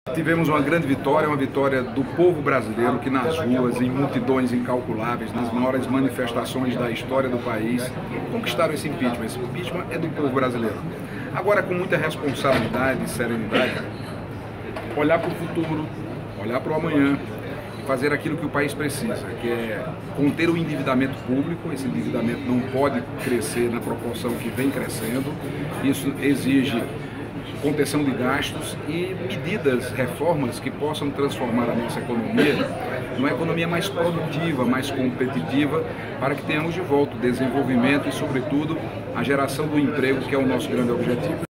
Tivemos uma grande vitória, uma vitória do povo brasileiro que nas ruas, em multidões incalculáveis, nas maiores manifestações da história do país, conquistaram esse impeachment. Esse impeachment é do povo brasileiro. Agora, com muita responsabilidade e serenidade, olhar para o futuro, olhar para o amanhã e fazer aquilo que o país precisa, que é conter o endividamento público. Esse endividamento não pode crescer na proporção que vem crescendo. Isso exige contenção de gastos e medidas, reformas que possam transformar a nossa economia numa economia mais produtiva, mais competitiva, para que tenhamos de volta o desenvolvimento e, sobretudo, a geração do emprego, que é o nosso grande objetivo.